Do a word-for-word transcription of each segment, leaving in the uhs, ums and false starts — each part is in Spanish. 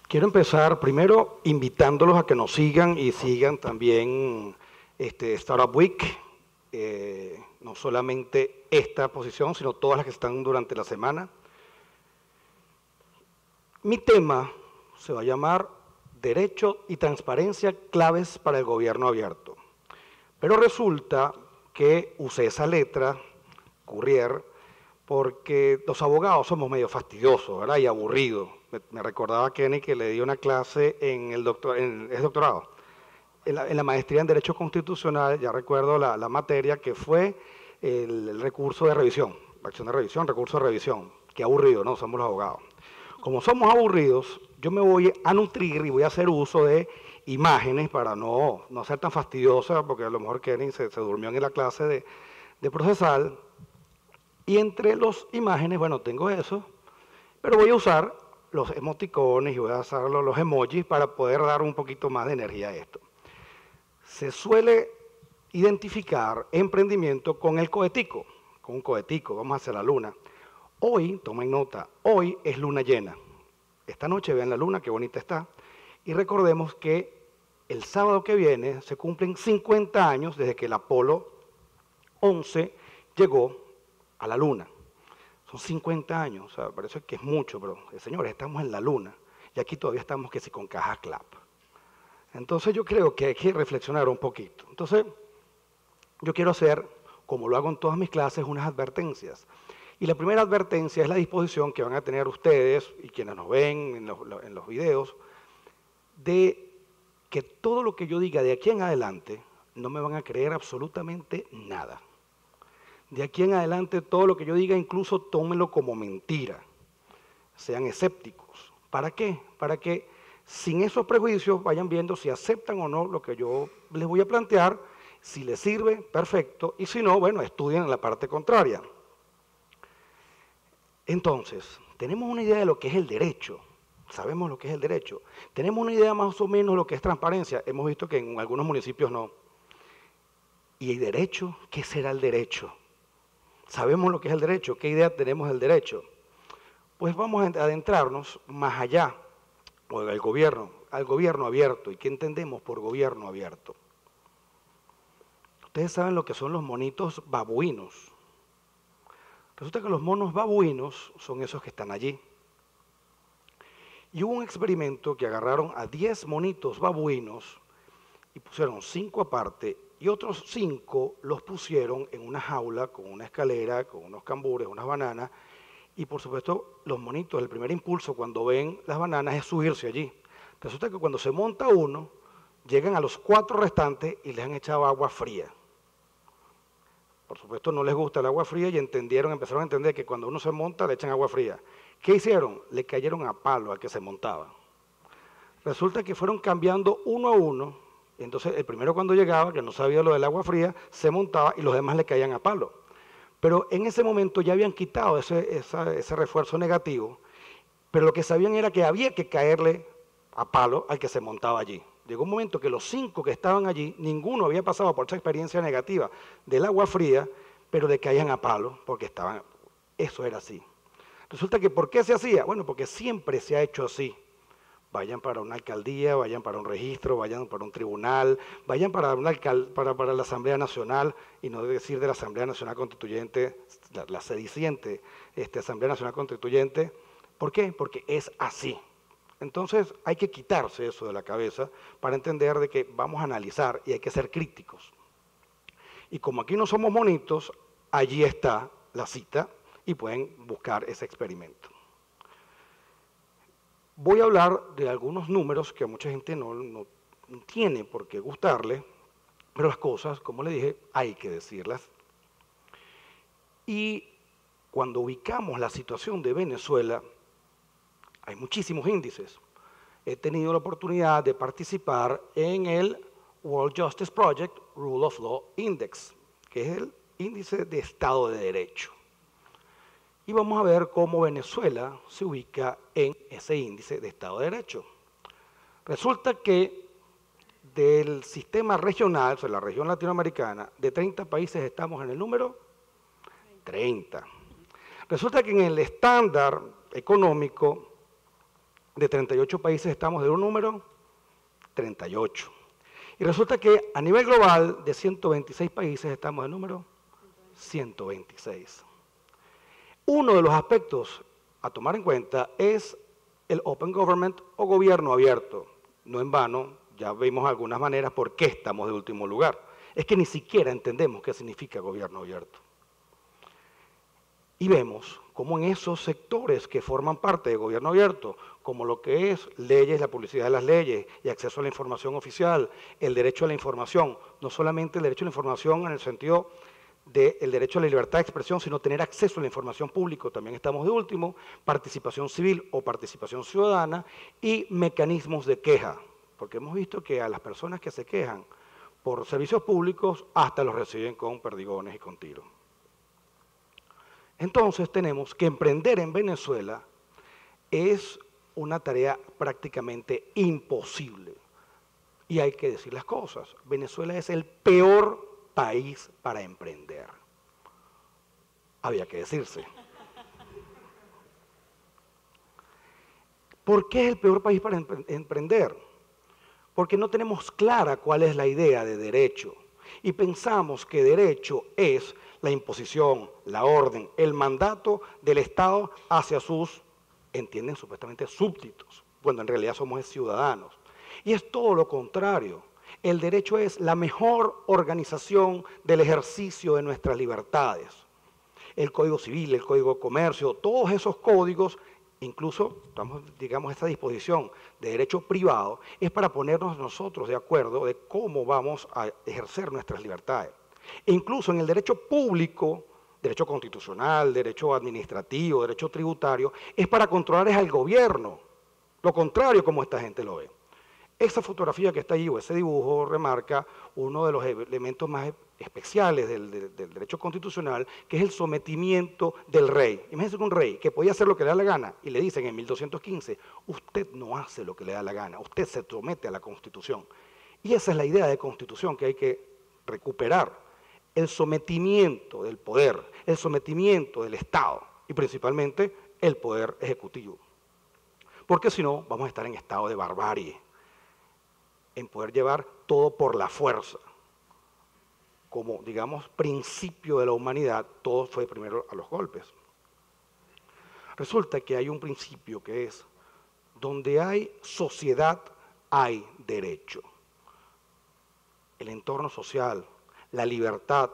Quiero empezar primero invitándolos a que nos sigan y sigan también este, Startup Week, eh, no solamente esta posición, sino todas las que están durante la semana. Mi tema se va a llamar Derecho y Transparencia, claves para el gobierno abierto. Pero resulta que usé esa letra, Courier, porque los abogados somos medio fastidiosos, ¿verdad? Y aburridos. Me, me recordaba a Kenny que le di una clase en el doctor, en, es doctorado, en la, en la maestría en Derecho Constitucional, ya recuerdo la, la materia que fue el, el recurso de revisión, la acción de revisión, recurso de revisión. Qué aburrido, ¿no? Somos los abogados. Como somos aburridos, yo me voy a nutrir y voy a hacer uso de imágenes para no, no ser tan fastidiosa, porque a lo mejor Kenny se, se durmió en la clase de, de procesal. Y entre las imágenes, bueno, tengo eso, pero voy a usar los emoticones y voy a usar los emojis para poder dar un poquito más de energía a esto. Se suele identificar emprendimiento con el cohetico, con un cohetico, vamos hacia la luna. Hoy, tomen nota, hoy es luna llena. Esta noche vean la luna, qué bonita está. Y recordemos que el sábado que viene se cumplen cincuenta años desde que el Apolo once llegó a la luna. Son cincuenta años, o sea, parece que es mucho, pero eh, señores, estamos en la luna y aquí todavía estamos que si con caja clap. Entonces yo creo que hay que reflexionar un poquito. Entonces yo quiero hacer, como lo hago en todas mis clases, unas advertencias. Y la primera advertencia es la disposición que van a tener ustedes y quienes nos ven en los, en los videos, de que todo lo que yo diga de aquí en adelante no me van a creer absolutamente nada. De aquí en adelante todo lo que yo diga incluso tómenlo como mentira. Sean escépticos. ¿Para qué? Para que sin esos prejuicios vayan viendo si aceptan o no lo que yo les voy a plantear. Si les sirve, perfecto. Y si no, bueno, estudien en la parte contraria. Entonces, tenemos una idea de lo que es el derecho. Sabemos lo que es el derecho. Tenemos una idea más o menos de lo que es transparencia. Hemos visto que en algunos municipios no. ¿Y el derecho? ¿Qué será el derecho? ¿Sabemos lo que es el derecho? ¿Qué idea tenemos del derecho? Pues vamos a adentrarnos más allá, o al gobierno, al gobierno abierto. ¿Y qué entendemos por gobierno abierto? Ustedes saben lo que son los monitos babuinos. Resulta que los monos babuinos son esos que están allí. Y hubo un experimento que agarraron a diez monitos babuinos y pusieron cinco aparte y otros cinco los pusieron en una jaula con una escalera, con unos cambures, unas bananas, y por supuesto los monitos, el primer impulso cuando ven las bananas es subirse allí. Resulta que cuando se monta uno, llegan a los cuatro restantes y les han echado agua fría. Por supuesto no les gusta el agua fría y entendieron, empezaron a entender que cuando uno se monta le echan agua fría. ¿Qué hicieron? Le cayeron a palo al que se montaba. Resulta que fueron cambiando uno a uno. Entonces el primero cuando llegaba, que no sabía lo del agua fría, se montaba y los demás le caían a palo. Pero en ese momento ya habían quitado ese, esa, ese refuerzo negativo, pero lo que sabían era que había que caerle a palo al que se montaba allí. Llegó un momento que los cinco que estaban allí, ninguno había pasado por esa experiencia negativa del agua fría, pero le caían a palo porque estaban, eso era así. Resulta que ¿por qué se hacía? Bueno, porque siempre se ha hecho así. Vayan para una alcaldía, vayan para un registro, vayan para un tribunal, vayan para, una para, para la Asamblea Nacional, y no decir de la Asamblea Nacional Constituyente, la, la sediciente este, Asamblea Nacional Constituyente. ¿Por qué? Porque es así. Entonces hay que quitarse eso de la cabeza para entender de que vamos a analizar y hay que ser críticos. Y como aquí no somos monitos, allí está la cita y pueden buscar ese experimento. Voy a hablar de algunos números que a mucha gente no, no, no tiene por qué gustarle, pero las cosas, como le dije, hay que decirlas. Y cuando ubicamos la situación de Venezuela, hay muchísimos índices. He tenido la oportunidad de participar en el World Justice Project Rule of Law Index, que es el índice de Estado de Derecho. Y vamos a ver cómo Venezuela se ubica en ese índice de Estado de Derecho. Resulta que del sistema regional, o sea, la región latinoamericana, de treinta países estamos en el número treinta. Resulta que en el estándar económico De treinta y ocho países estamos de un número treinta y ocho. Y resulta que a nivel global, de ciento veintiséis países, estamos de número ciento veintiséis. Uno de los aspectos a tomar en cuenta es el Open Government o gobierno abierto. No en vano, ya vimos algunas maneras por qué estamos de último lugar. Es que ni siquiera entendemos qué significa gobierno abierto. Y vemos cómo en esos sectores que forman parte del gobierno abierto, como lo que es leyes, la publicidad de las leyes y acceso a la información oficial, el derecho a la información, no solamente el derecho a la información en el sentido del derecho a la libertad de expresión, sino tener acceso a la información pública, también estamos de último, participación civil o participación ciudadana y mecanismos de queja, porque hemos visto que a las personas que se quejan por servicios públicos hasta los reciben con perdigones y con tiros. Entonces tenemos que emprender en Venezuela es una tarea prácticamente imposible. Y hay que decir las cosas. Venezuela es el peor país para emprender. Había que decirse. ¿Por qué es el peor país para emprender? Porque no tenemos clara cuál es la idea de derecho. Y pensamos que derecho es la imposición, la orden, el mandato del Estado hacia sus, entienden, supuestamente súbditos, cuando en realidad somos ciudadanos. Y es todo lo contrario. El derecho es la mejor organización del ejercicio de nuestras libertades. El Código Civil, el Código de Comercio, todos esos códigos, incluso, estamos, digamos, esta disposición de derecho privado, es para ponernos nosotros de acuerdo de cómo vamos a ejercer nuestras libertades. E incluso en el derecho público, derecho constitucional, derecho administrativo, derecho tributario, es para controlar es al gobierno, lo contrario como esta gente lo ve. Esa fotografía que está allí, o ese dibujo, remarca uno de los elementos más especiales del, del, del derecho constitucional, que es el sometimiento del rey. Imagínense que un rey que podía hacer lo que le da la gana, y le dicen en mil doscientos quince, usted no hace lo que le da la gana, usted se somete a la Constitución. Y esa es la idea de Constitución que hay que recuperar. El sometimiento del poder, el sometimiento del Estado y principalmente el poder ejecutivo. Porque si no, vamos a estar en estado de barbarie, en poder llevar todo por la fuerza. Como, digamos, principio de la humanidad, todo fue primero a los golpes. Resulta que hay un principio que es, donde hay sociedad, hay derecho. El entorno social, la libertad,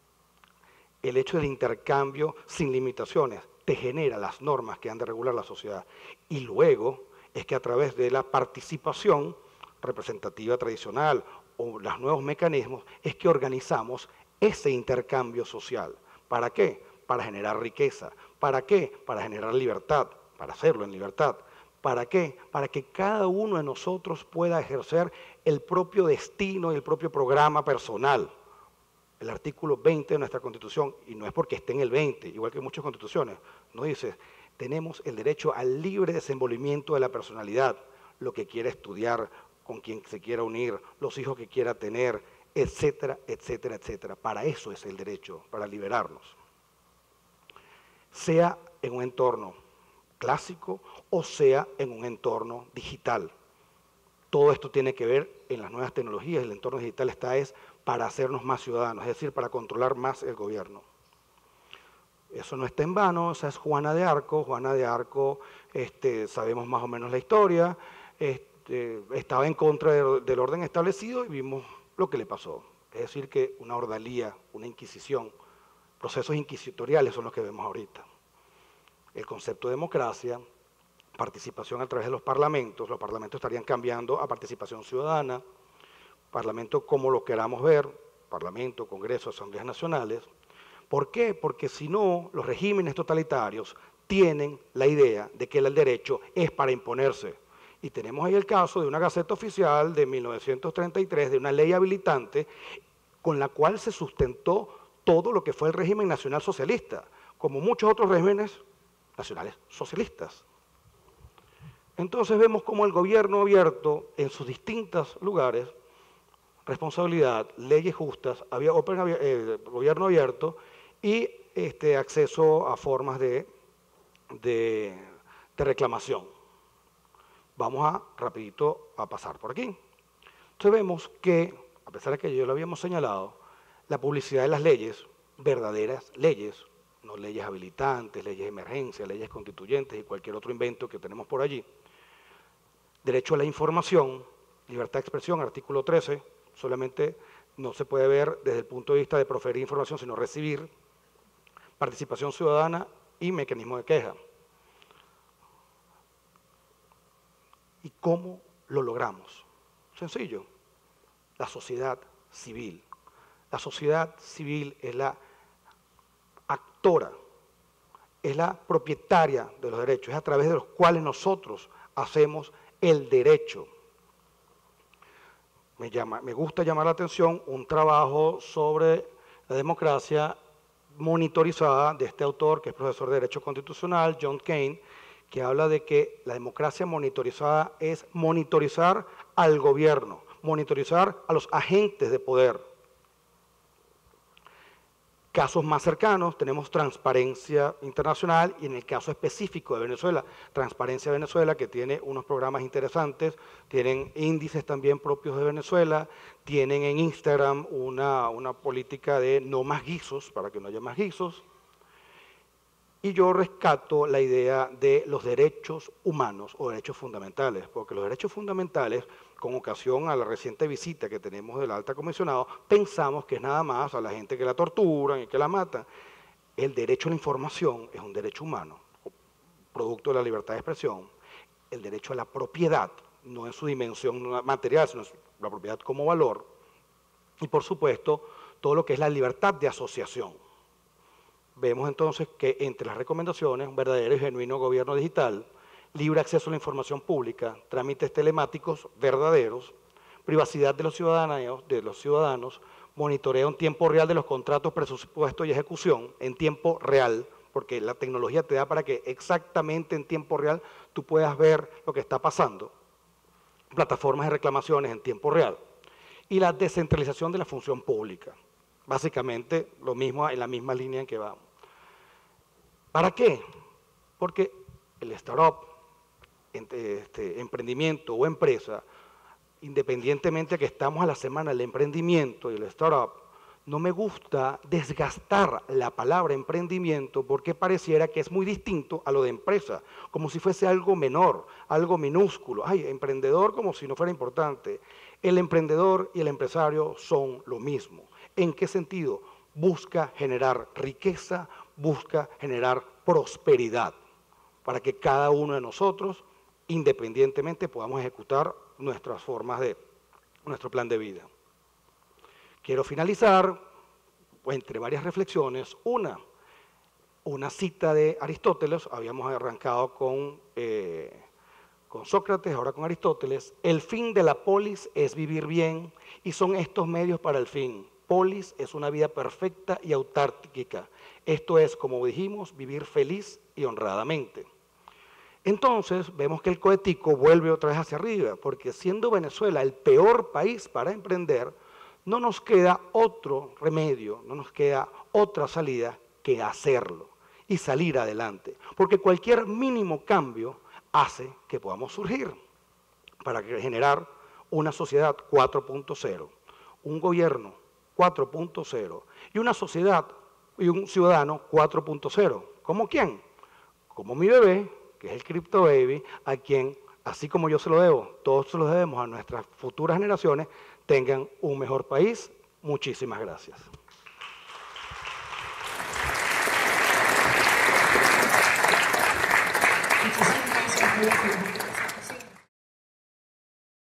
el hecho del intercambio sin limitaciones, te genera las normas que han de regular la sociedad. Y luego es que a través de la participación representativa tradicional o los nuevos mecanismos, es que organizamos ese intercambio social. ¿Para qué? Para generar riqueza. ¿Para qué? Para generar libertad, para hacerlo en libertad. ¿Para qué? Para que cada uno de nosotros pueda ejercer el propio destino y el propio programa personal. El artículo veinte de nuestra Constitución, y no es porque esté en el veinte, igual que muchas constituciones, nos dice, tenemos el derecho al libre desenvolvimiento de la personalidad, lo que quiera estudiar, con quien se quiera unir, los hijos que quiera tener, etcétera, etcétera, etcétera. Para eso es el derecho, para liberarnos. Sea en un entorno clásico o sea en un entorno digital. Todo esto tiene que ver en las nuevas tecnologías, el entorno digital está es para hacernos más ciudadanos, es decir, para controlar más el gobierno. Eso no está en vano, esa es Juana de Arco. Juana de Arco, este, sabemos más o menos la historia, este, estaba en contra de, del orden establecido y vimos lo que le pasó. Es decir, que una ordalía, una inquisición, procesos inquisitoriales son los que vemos ahorita. El concepto de democracia, participación a través de los parlamentos, los parlamentos estarían cambiando a participación ciudadana, parlamento como lo queramos ver, parlamento, congreso, asambleas nacionales. ¿Por qué? Porque si no, los regímenes totalitarios tienen la idea de que el derecho es para imponerse. Y tenemos ahí el caso de una Gaceta Oficial de mil novecientos treinta y tres, de una ley habilitante, con la cual se sustentó todo lo que fue el régimen nacional socialista, como muchos otros regímenes nacionales socialistas. Entonces vemos cómo el gobierno abierto, en sus distintos lugares, responsabilidad, leyes justas, había open, eh, gobierno abierto y este, acceso a formas de, de, de reclamación. Vamos a rapidito a pasar por aquí. Entonces vemos que, a pesar de que ya lo habíamos señalado, la publicidad de las leyes, verdaderas leyes, no leyes habilitantes, leyes de emergencia, leyes constituyentes y cualquier otro invento que tenemos por allí. Derecho a la información, libertad de expresión, artículo trece, solamente no se puede ver desde el punto de vista de proferir información, sino recibir, participación ciudadana y mecanismo de queja. ¿Y cómo lo logramos? Sencillo, la sociedad civil. La sociedad civil es la actora, es la propietaria de los derechos, es a través de los cuales nosotros hacemos el derecho. Me, llama, me gusta llamar la atención un trabajo sobre la democracia monitorizada de este autor, que es profesor de Derecho Constitucional, John Kane, que habla de que la democracia monitorizada es monitorizar al gobierno, monitorizar a los agentes de poder. Casos más cercanos, tenemos Transparencia Internacional y en el caso específico de Venezuela, Transparencia Venezuela, que tiene unos programas interesantes, tienen índices también propios de Venezuela, tienen en Instagram una, una política de no más guisos, para que no haya más guisos, y yo rescato la idea de los derechos humanos o derechos fundamentales, porque los derechos fundamentales, con ocasión a la reciente visita que tenemos del alta comisionado, pensamos que es nada más a la gente que la torturan y que la matan. El derecho a la información es un derecho humano, producto de la libertad de expresión. El derecho a la propiedad, no en su dimensión material, sino la propiedad como valor. Y por supuesto, todo lo que es la libertad de asociación. Vemos entonces que entre las recomendaciones, un verdadero y genuino gobierno digital, libre acceso a la información pública, trámites telemáticos verdaderos, privacidad de los ciudadanos, de los ciudadanos, monitoreo en tiempo real de los contratos, presupuesto y ejecución, en tiempo real, porque la tecnología te da para que exactamente en tiempo real tú puedas ver lo que está pasando, plataformas de reclamaciones en tiempo real, y la descentralización de la función pública. Básicamente lo mismo en la misma línea en que vamos. ¿Para qué? Porque el startup, este, emprendimiento o empresa, independientemente de que estamos a la semana del emprendimiento y el startup, no me gusta desgastar la palabra emprendimiento porque pareciera que es muy distinto a lo de empresa, como si fuese algo menor, algo minúsculo. Ay, emprendedor como si no fuera importante. El emprendedor y el empresario son lo mismo. ¿En qué sentido? Busca generar riqueza, busca generar prosperidad, para que cada uno de nosotros, independientemente, podamos ejecutar nuestras formas de, nuestro plan de vida. Quiero finalizar, pues, entre varias reflexiones, una, una cita de Aristóteles, habíamos arrancado con, eh, con Sócrates, ahora con Aristóteles, el fin de la polis es vivir bien y son estos medios para el fin. Polis es una vida perfecta y autárquica. Esto es, como dijimos, vivir feliz y honradamente. Entonces, vemos que el cohetico vuelve otra vez hacia arriba, porque siendo Venezuela el peor país para emprender, no nos queda otro remedio, no nos queda otra salida que hacerlo y salir adelante, porque cualquier mínimo cambio hace que podamos surgir para generar una sociedad cuatro punto cero, un gobierno cuatro punto cero y una sociedad y un ciudadano cuatro punto cero. ¿Cómo quién? Como mi bebé, que es el Crypto Baby, a quien, así como yo se lo debo, todos se lo debemos a nuestras futuras generaciones, tengan un mejor país. Muchísimas gracias.